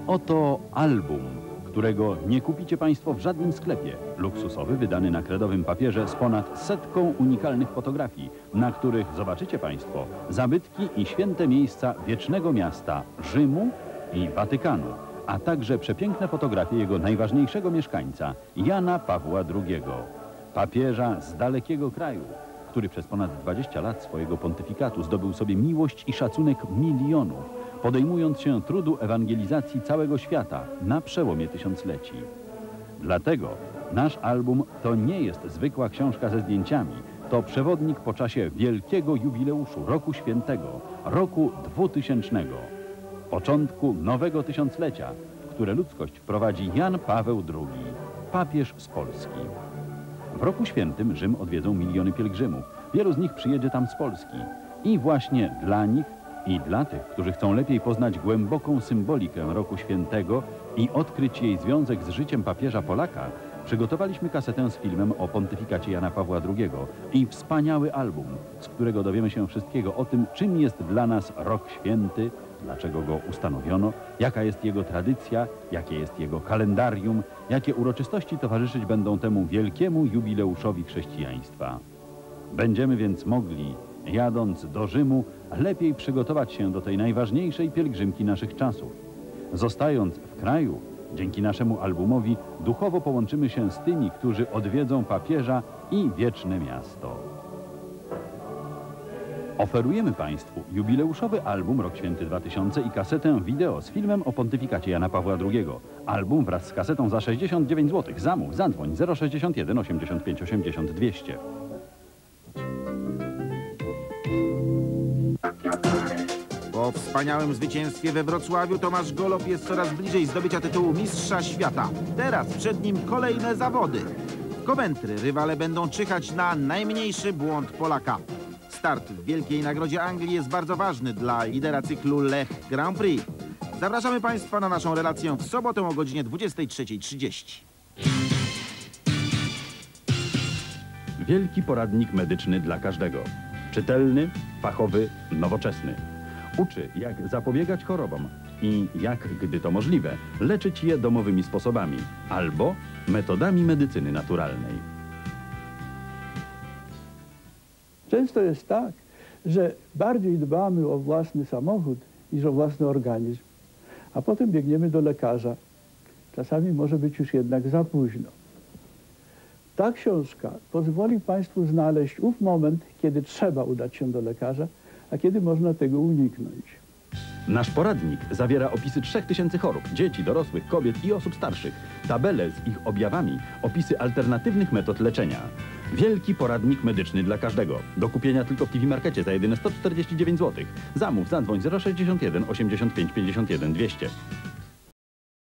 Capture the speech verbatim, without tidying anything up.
Oto album, którego nie kupicie Państwo w żadnym sklepie. Luksusowy, wydany na kredowym papierze z ponad setką unikalnych fotografii, na których zobaczycie Państwo zabytki i święte miejsca wiecznego miasta Rzymu i Watykanu, a także przepiękne fotografie jego najważniejszego mieszkańca, Jana Pawła drugiego, papieża z dalekiego kraju, który przez ponad dwadzieścia lat swojego pontyfikatu zdobył sobie miłość i szacunek milionów, podejmując się trudu ewangelizacji całego świata na przełomie tysiącleci. Dlatego nasz album to nie jest zwykła książka ze zdjęciami, to przewodnik po czasie wielkiego jubileuszu Roku Świętego, roku dwutysięcznego, początku nowego tysiąclecia, w które ludzkość wprowadzi Jan Paweł drugi, papież z Polski. W Roku Świętym Rzym odwiedzą miliony pielgrzymów. Wielu z nich przyjedzie tam z Polski. I właśnie dla nich i dla tych, którzy chcą lepiej poznać głęboką symbolikę Roku Świętego i odkryć jej związek z życiem papieża Polaka, przygotowaliśmy kasetę z filmem o pontyfikacie Jana Pawła drugiego i wspaniały album, z którego dowiemy się wszystkiego o tym, czym jest dla nas Rok Święty, dlaczego go ustanowiono, jaka jest jego tradycja, jakie jest jego kalendarium, jakie uroczystości towarzyszyć będą temu wielkiemu jubileuszowi chrześcijaństwa. Będziemy więc mogli, jadąc do Rzymu, lepiej przygotować się do tej najważniejszej pielgrzymki naszych czasów. Zostając w kraju, dzięki naszemu albumowi duchowo połączymy się z tymi, którzy odwiedzą papieża i wieczne miasto. Oferujemy Państwu jubileuszowy album Rok Święty dwa tysiące i kasetę wideo z filmem o pontyfikacie Jana Pawła drugiego. Album wraz z kasetą za sześćdziesiąt dziewięć złotych. Zamów, zadzwoń zero sześćdziesiąt jeden osiemdziesiąt pięć osiemdziesiąt dwieście. Po wspaniałym zwycięstwie we Wrocławiu Tomasz Golob jest coraz bliżej zdobycia tytułu Mistrza Świata. Teraz przed nim kolejne zawody. W Coventry rywale będą czyhać na najmniejszy błąd Polaka. Start w Wielkiej Nagrodzie Anglii jest bardzo ważny dla lidera cyklu Lech Grand Prix. Zapraszamy Państwa na naszą relację w sobotę o godzinie dwudziestej trzeciej trzydzieści. Wielki poradnik medyczny dla każdego. Czytelny, fachowy, nowoczesny. Uczy, jak zapobiegać chorobom i jak, gdy to możliwe, leczyć je domowymi sposobami albo metodami medycyny naturalnej. Często jest tak, że bardziej dbamy o własny samochód niż o własny organizm, a potem biegniemy do lekarza. Czasami może być już jednak za późno. Ta książka pozwoli Państwu znaleźć ów moment, kiedy trzeba udać się do lekarza, a kiedy można tego uniknąć. Nasz poradnik zawiera opisy trzech tysięcy chorób, dzieci, dorosłych, kobiet i osób starszych, tabele z ich objawami, opisy alternatywnych metod leczenia. Wielki poradnik medyczny dla każdego. Do kupienia tylko w T V Markecie za jedyne sto czterdzieści dziewięć złotych. Zamów, zadzwoń zero sześćdziesiąt jeden osiemdziesiąt pięć pięćdziesiąt jeden dwieście.